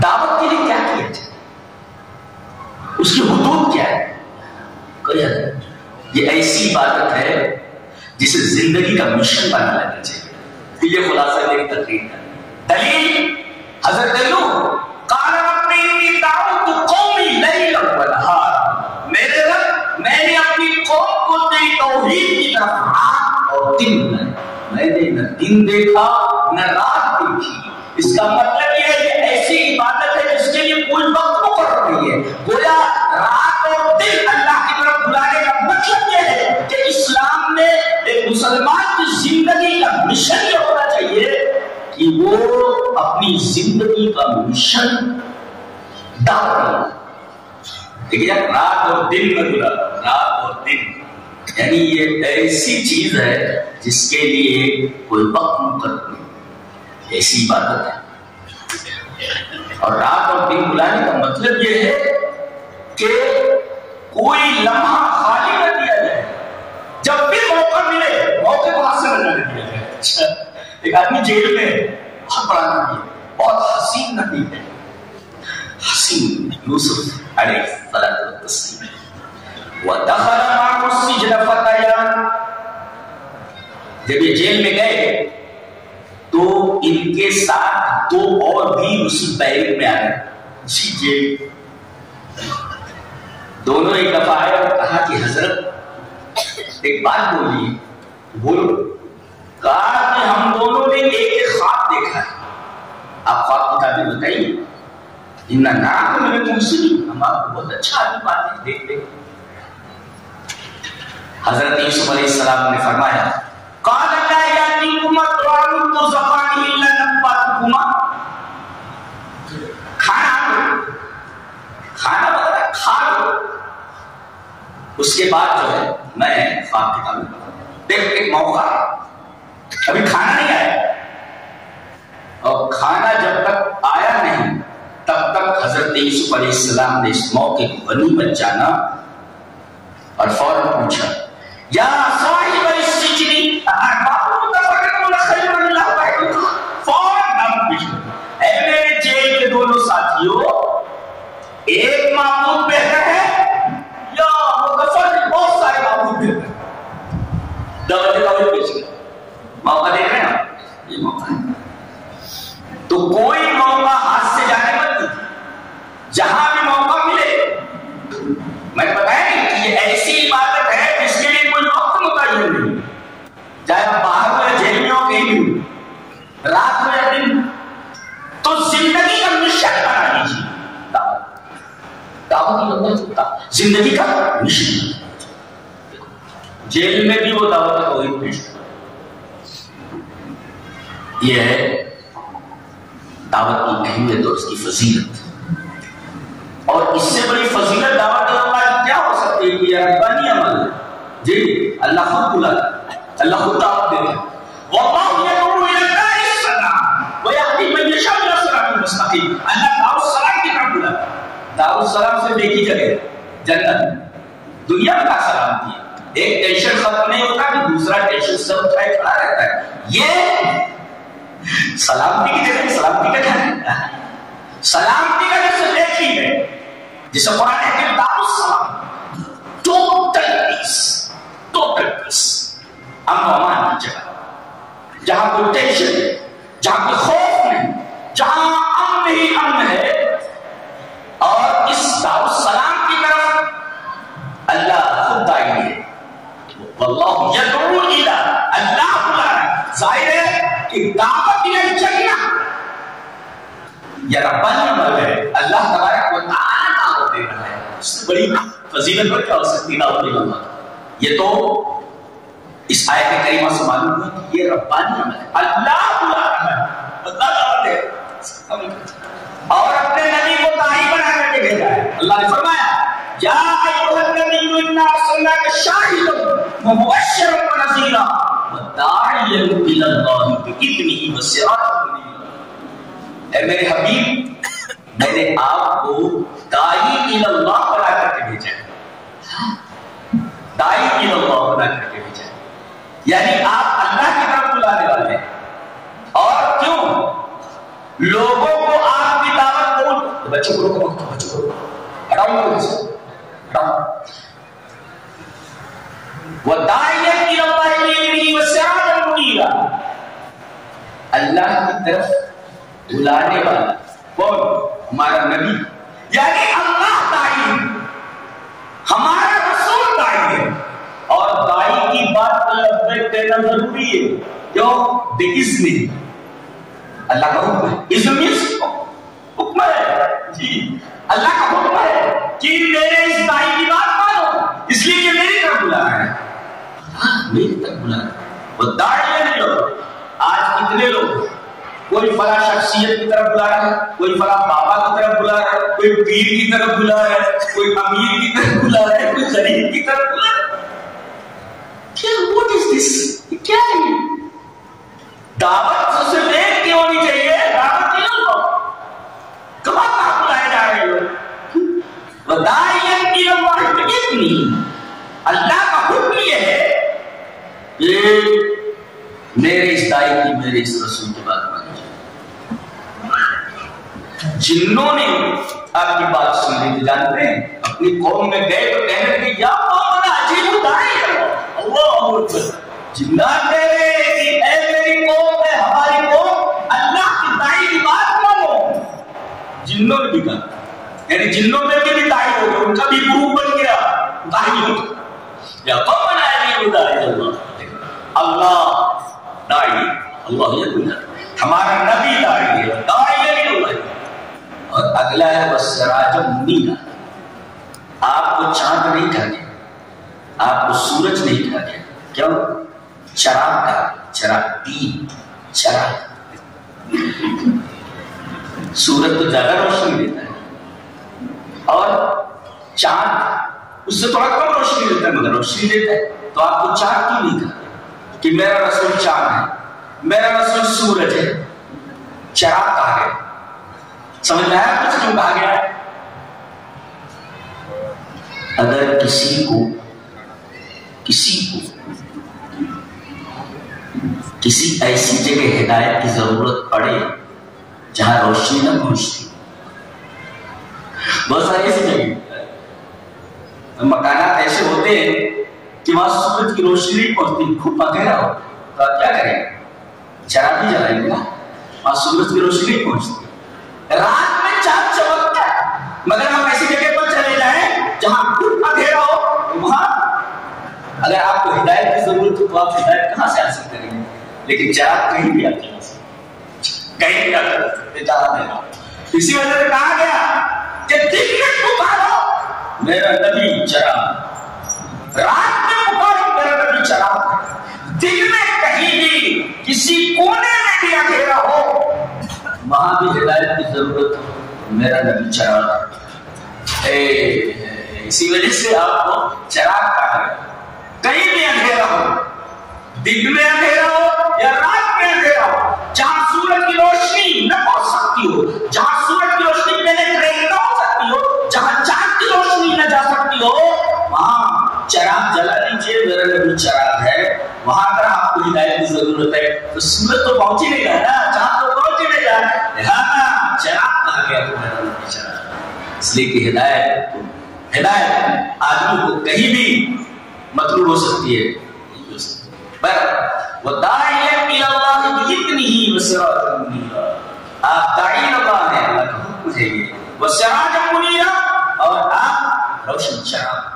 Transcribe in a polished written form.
دعوت کے لیے کیا کیا جائے، اس کی حدود کیا ہے؟ یہ ایسی عبادت ہے جسے زندگی کا مشن بنا لینا چاہیے۔ یہ خلاصہ میری تقریر کا دلیل حضرت نوح قال رب انی دعوت قومی لیلا ونہارا، میرے رب میں نے اپنی قوم کو تیری توحید کی طرف رات اور دن بنایا، میں نے نہ دن دیکھا نہ رات دیکھی۔ اس کا مطلب یہ ہے کہ ایسی عبادت ہے جس کے لیے کوئی وقت مقرر نہیں ہے۔ گویا رات اور دن اللہ کی طرف بلانے کا مطلب یہ ہے کہ اسلام میں ایک مسلمان کی زندگی کا مشن یہ ہونا چاہیے کہ وہ اپنی زندگی کا مشن دعوت، دیکھیے رات اور دن میں بلا، رات اور دن یعنی یہ ایسی چیز ہے جس کے لیے کوئی وقت مقرر نہیں، ایسی عبادت ہے۔ اور رات اور دن بلانے کا مطلب یہ ہے کہ کوئی لمحہ خالی نہ دیا جائے، جب بھی موقع ملے موقع کو حاصل نہ دیا جائے۔ ایک آدمی جیل میں بہت بڑا نبی ہے، بہت حسین نبی ہے، حسین یوسف علیہ السلام، وَدَخَلَ مَعَهُ السِّجْنَ فَتَيَانِ، جب یہ جیل میں گئے تو ان کے ساتھ دو اور بھی اسی بیرک میں آئے، اسی جیل، دونوں ایک دفعہ آئے اور کہا کہ حضرت ایک بات بولیے، بولو۔ کہا کہ ہم دونوں نے ایک خواب دیکھا ہے، آپ خواب کی تعبیر بتائیے۔ اِنَّا نَعْلَمُ مِنْكُمْ مُحْسِنِينَ، ہم آپ کو بہت اچھا آدمی باتیں دیکھتے۔ حضرت یوسف علیہ السلام نے فرمایا قَالَ لَا يَأْتِيكُمَا طَعَامٌ تُرْزَقَانِهِ إِلَّا نَبَّأْتُكُمَا، کھانا وغیرہ کھا لو، اس کے بعد جو ہے میں خواب کی تعبیر بتاؤں۔ دیکھ ایک موقع ہے، ابھی کھانا نہیں آیا، اور کھانا جب تک آیا نہیں تب تک حضرت یوسف علیہ السلام نے اس موقع کو غنیمت جانا اور فوراً پوچھا یا صاحب السجن ارباب متفرقون خیر من اللہ واحد، فوراً نام پوچھا، اے میرے جیل کے دونوں ساتھیوں، ایک معبود بہتر ہے یا متفرق بہت سارے معبود بہتر ہیں؟ دعوت پیش کر، موقع دیکھ رہے ہیں آپ، یہ موقع ہے، تو کوئی موقع ہاتھ سے جانے مت دیجیے، جہاں بھی موقع ملے۔ میں بتایا کہ یہ ایسی عبادت ہے جس کے لیے کوئی وقت متعین نہیں، چاہے آپ باہر ہو یا جیل میں ہو، کہیں بھی ہو، رات ہو یا دن، تو زندگی کا مشن بنا لیجیے، دعوت زندگی کا مشن۔ جیل میں بھی وہ دعوت کا کوئی پیش، یہ ہے دعوت کی اہمیت اور اس کی فضیلت، اور اس سے بڑی فضیلت دعوت اللہ کیا ہو سکتی ہے کہ یہ ربانی عمل ہے۔ جی اللہ خود بلاتا، اللہ خود دعوت دیتا ہے، واللہ یدعو الی الدار السلام ویہدی من یشاء الی صراط المستقیم، اللہ دار السلام کی طرف بلاتا ہے۔ دار السلام سے ایک ہی جگہ جنت، دنیا کا سلامتی ہے، ایک ٹینشن ختم نہیں ہوتا کہ دوسرا ٹینشن سب اٹھائے کھڑا رہتا ہے، یہ سلامتی کی جگہ سلامتی کا گھر ہے، سلامتی کا جسے ایک ہی ہے، جسے قرآن ہے کہ دار السلام، ٹوٹل پیس، ٹوٹل پیس، امن و امان کی جگہ، جہاں کوئی ٹینشن ہے، جہاں کوئی خوف نہیں، جہاں امن ہی امن ہے۔ اور اس دار السلام کی طرف اللہ خود داعی ہے، واللہ یدعو الی، اللہ بلا رہا ہے، ظاہر ہے کہ دعوت الی جنہ یا ربانی عمل ہے، اللہ تبارک و تعالی دعوت دے رہا ہے، اس سے بڑی فضیلت اور کیا ہو سکتی دعوت الی اللہ۔ یہ تو اس آیت کریمہ سے معلوم ہوا کہ یہ ربانی عمل ہے، اللہ بلا رہا ہے، اللہ دعوت دے رہا ہے، اور اپنے نبی کو داعی بنا کر کے بھیجا ہے۔ اللہ نے فرمایا یا ایھا النبی انا ارسلناک شاہدا ومبشرا ونذیرا وداعیا الی اللہ باذنہ وسراجا منیرا، اے میرے حبیب میں نے آپ کو داعی الی اللہ بنا کر کے بھیجا ہے، داعی الی اللہ بنا کر کے بھیجا ہے، یعنی آپ اللہ کی طرف بلانے والے ہیں۔ اور کیوں؟ لوگوں کو آپ کی دعوت بچوں کو روکو مت، بچوں کو ہٹاؤ سے ہٹاؤ. وَدَاعِيًا إِلَى اللَّهِ بِإِذْنِهِ وَسِرَاجًا مُنِيرًا، اللہ کی طرف بلانے والا کون؟ ہمارا نبی، یعنی اللہ داعی، ہمارا رسول داعی ہے. اور داعی کی بات پر لبیک کہنا ضروری ہے. کیوں؟ بِإِذْنِهِ، اللہ کا حکم ہے. اذن means حکم ہے جی، اللہ کا حکم ہے کہ میرے اس داعی کی بات مانو، اس لیے کہ میری طرف بلا رہا ہے. ہاں میری طرف بلا رہا ہے. وہ داعی لوگ آج کتنے لوگ، کوئی فلاں شخصیت کی طرف بلا رہا ہے، کوئی فلاں بابا کی طرف بلا رہا ہے، کوئی پیر کی طرف بلا رہا ہے، کوئی امیر کی طرف بلا رہا ہے، کوئی غریب کی طرف بلا رہا ہے. کیا what is this؟ کیا ہے؟ دعوت سے دیکھ کے ہونی چاہیے. دعوت نہیں لوگ کہاں کہاں بلائے جا رہے لوگ. وداعیا الی اللہ باذنہ، اللہ کا حکم یہ ہے کہ میرے اس داعی کی، میرے اس رسول کی بات مانی جائے. جنوں نے آپ کی بات سن لی تھی، جانتے ہیں اپنی قوم میں گئے تو کہنے لگے یا قومنا اجیبوا داعی اللہ اکبر. جنات کہہ رہے کہ اے میری قوم ہے، ہماری قوم، اللہ کی داعی کی بات مانو. جنوں نے بھی کہا، یعنی جنوں میں بھی داعی ہو گئے، ان کا بھی گروپ بن گیا داعی ہو گیا. یا قومنا اجیبوا داعی اللہ داعی اللہ یہ ہمارا نبی داعی ہے، داعی نہیں ہوگا. اور اگلا ہے وَسِرَاجًا مُنِيرًا، آپ کو چاند نہیں کہا گیا، آپ کو سورج نہیں کہا گیا. کیوں؟ چراغ کا، چراغ دین، چراغ. سورج تو زیادہ روشنی دیتا ہے اور چاند اس سے تھوڑا کم روشنی دیتا ہے مگر روشنی دیتا ہے. تو آپ کو چاند کیوں نہیں کہا کہ میرا رسول چاند ہے، میرا رسول سورج ہے، چراغ کہا گیا؟ سمجھ میں آیا کچھ کیوں کہا گیا ہے؟ اگر کسی کو کسی ایسی جگہ ہدایت کی ضرورت پڑے جہاں روشنی نہ پہنچتی، بہت ساری ایسی جگہ مکانات ایسے ہوتے ہیں کہ وہاں سورج کی روشنی نہیں پہنچتی، خوب اندھیرا ہو تو آپ کیا کریں؟ چراغ بھی جلائیں گے نا، وہاں سورج کی روشنی نہیں پہنچتی. رات میں چاند چمکتا ہے مگر ہم ایسی جگہ پر چلے جائیں جہاں خوب اندھیرا ہو، وہاں اگر آپ کو ہدایت کی ضرورت ہو تو آپ ہدایت کہاں سے حاصل کریں گے؟ لیکن چراغ کہیں بھی آتی ہے، کہیں بھی آتا ہے چراغ دینا. اسی وجہ سے کہا گیا کہ دن میں پکارو میرا نبی چراغ، رات میں پکارو میرا نبی چراغ. دن میں کہیں بھی کسی کونے میں بھی اندھیرا ہو وہاں بھی ہدایت کی ضرورت ہو میرا نبی چراغ. اسی وجہ سے آپ کو چراغ کہا گیا. کہیں بھی اندھیرا ہو، دن میں اندھیرا ہو یا رات میں اندھیرا ہو، جہاں سورج کی روشنی نہ پہنچ سکتی ہو، جہاں سورج کی روشنی پینیٹریٹ نہ ہو سکتی ہو، جہاں چاند کی روشنی نہ جا سکتی ہو، وہاں چراغ جلا لیجیے، میرا نبی چراغ ہے. وہاں پر آپ کو ہدایت کی ضرورت ہے تو سورج تو پہنچ ہی نہیں گا نا، چاند تو پہنچ ہی نہیں گا، لہٰذا چراغ کہا گیا تو میرا نبی چراغ. اس لیے کہ ہدایت آدمی کو کہیں بھی مطلوب ہو سکتی ہے. وَدَاعِيًا إِلَى اللَّهِ بِإِذْنِهِ وَسِرَاجًا مُنِيرًا، آپ داعی اللہ ہے، اللہ کا حکم ہے یہ. وَسِرَاجًا مُنِيرًا، اور آپ روشن چراغ.